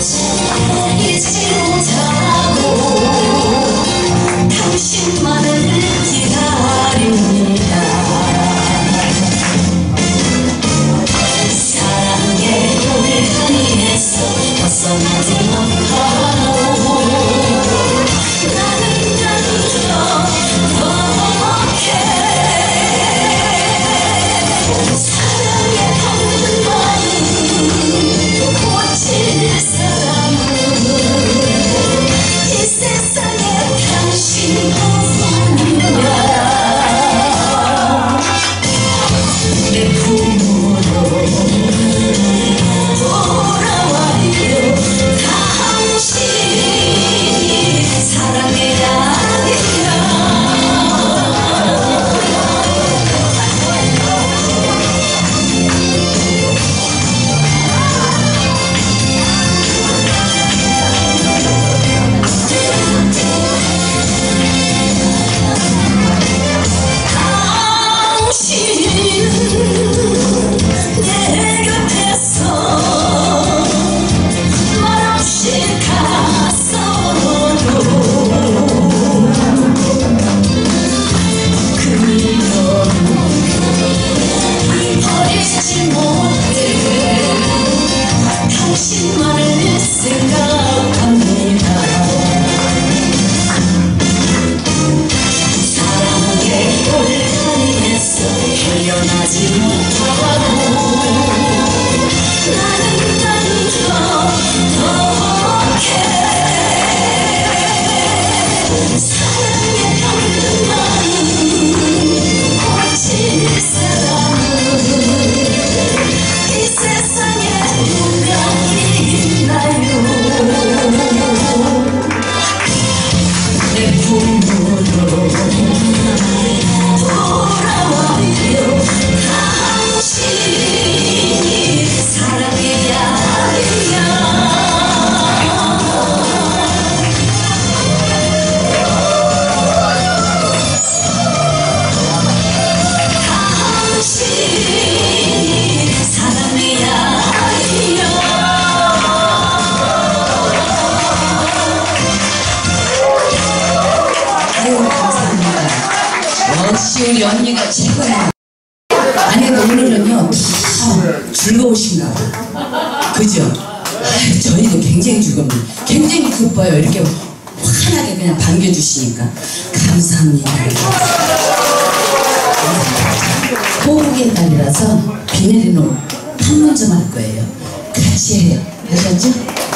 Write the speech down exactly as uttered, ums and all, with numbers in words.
잊지 못하고 당신만을 기다립니다. 사랑의 돌다리에서 벗어나지 못하고 나는 나누어 더욱해 사랑에 닿는 마음 고칠 사람은 이 세상에 당신뿐이야. 내 품으로 돌아와요. 당신이 사랑의 아니야. 내 곁에서 말없이 갔어도 그녀는 버리지 못해 당신만을 생각합니다. 사랑의 돌다리에서 헤어나지 못하고 나는 나누어 더욱해 사랑에 닿는 마음 고칠 사람은 이 세상에 누가 있나요. 내 품으로 돌아와요. 당신이 사랑의 아니야. 당신이 사랑의 아니야. 아유, 감사합니다. 역시 우리 언니가 최고야. 아니 오늘은요 아, 즐거우신가 봐. 그죠? 아유, 저희도 굉장히 즐겁니다. 굉장히 기뻐요. 이렇게 환하게 그냥 반겨주시니까 감사합니다. 호흡의 날이라서 비 내리는 한 문점 할 거예요. 같이 해요. 아셨죠?